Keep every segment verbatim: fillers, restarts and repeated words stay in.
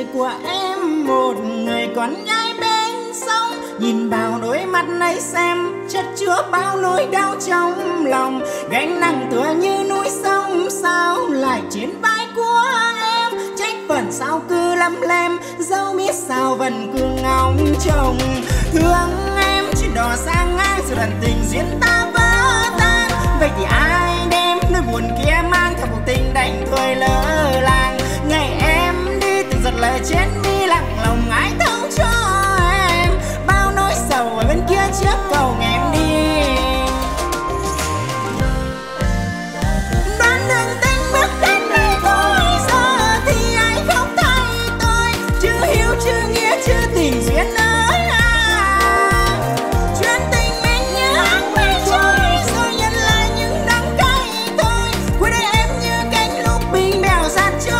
của em, một người con gái bên sông. Nhìn vào đôi mắt ấy xem chất chứa bao nỗi đau trong lòng. Gánh nặng tựa như núi sông, sao lại trên vai của em? Trách phận sao cứ lắm lem, dẫu biết sao vẫn cứ ngóng trông. Thương em chuyện đò sang ngang, sự lần tình duyên ta vỡ tan. Vậy thì ai đem nỗi buồn kia mang theo cuộc tình đành thôi lỡ làng. Ngày em đi từng giọt lệ trên mi, lặng lòng ai thấu cho em. Bao nỗi sầu ở bên kia trước cầu em đi. Đoán đường tình bước đến đây thôi, giờ thì ai không thay tôi. Chưa hiểu chưa nghĩa chưa tình duyên ơi à. Chuyện tình mình như áng mây trôi, rồi nhận lại những đắng cay thôi. Cuối đời em như cánh lúc bình bèo sát trôi.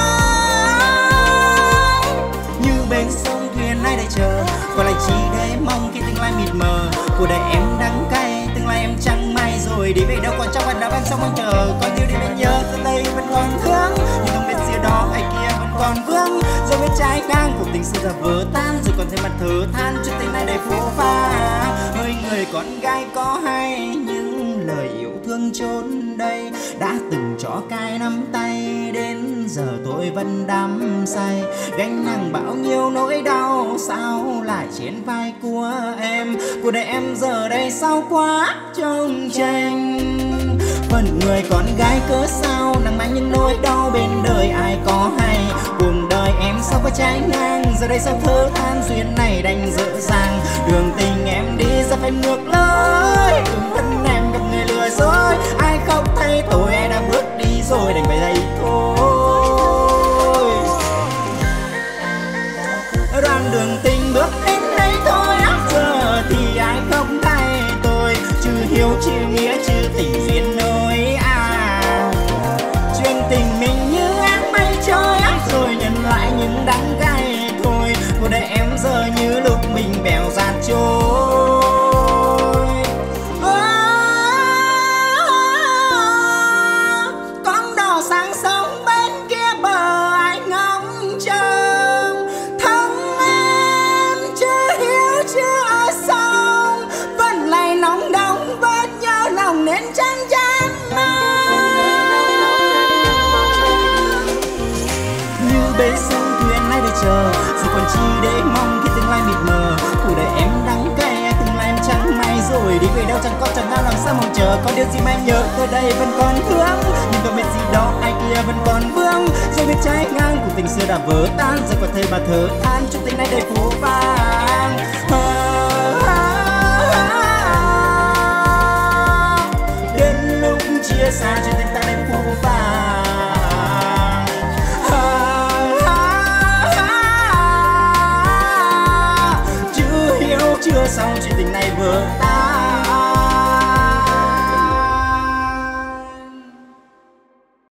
Như bên sông thuyền ai đợi chờ, còn lại chỉ để mong khi tương lai mịt mờ. Cuộc đời em đắng cay, tương lai em chẳng may rồi. Đi về đâu còn trong bản đá bên sông mong chờ. Còn yêu đi bên nhớ, từ đây vẫn còn thương. Nhưng không biết gì đó ai kia vẫn còn vương. Rồi biết trái ngang cuộc tình xưa giờ vỡ tan. Rồi còn thêm mặt thở than chuyện tình này đầy phũ pha. Ơi người con gái có hay những lời yêu thương chốn đây. Đã từng cho cay nắm tay, đến giờ tôi vẫn đắm say. Gánh nặng bao nhiêu nỗi đau, sao lại trên vai của em? Cuộc đời em giờ đây sao quá trông tranh. Phần người con gái cớ sao nặng mang những nỗi đau bên đời ai có hay. Cuộc đời em sao có trái ngang, giờ đây sao thơ than duyên này đành dở dàng. Đường tình em đi giờ phải ngược lối, từng thân em gặp người lừa dối. Ai không thấy tôi ai đã bước đi rồi, đành phải đây thôi. Đoạn đường tình bước đến đây thôi, giờ thì ai không thay tôi. Chưa hiểu chưa nghĩa chưa tình duyên ơi à. Chuyện tình mình như áng mây trôi, rồi nhận lại những đắng cay thôi. Cuộc đời em giờ như lúc mình bèo dạt trôi. Con đò sang sông bên kia bờ ai ngóng trông. Thân em chưa hiểu chưa ở sông, vẫn lại nóng đóng vết nhớ lòng nên chán chán như bến sông thuyền ai đợi chờ. Rồi còn chi để mong khi tương lai mịt mờ. Cuộc đời em đắng cay, tương lai em chẳng may rồi. Đi về đâu chẳng có chẳng nào làm sao mong chờ. Có điều gì mà em nhớ tới đây vẫn còn thương. Nhưng có biết gì đó ai kia vẫn còn vương. Rồi biết trái ngang cuộc tình xưa đã vỡ tan. Giờ còn thấy bà thở than chuyện tình này đầy phũ vàng. Đến lúc chia xa chuyện tình ta đầy phũ vàng. Chưa hiểu chưa xong chuyện tình này vỡ tan.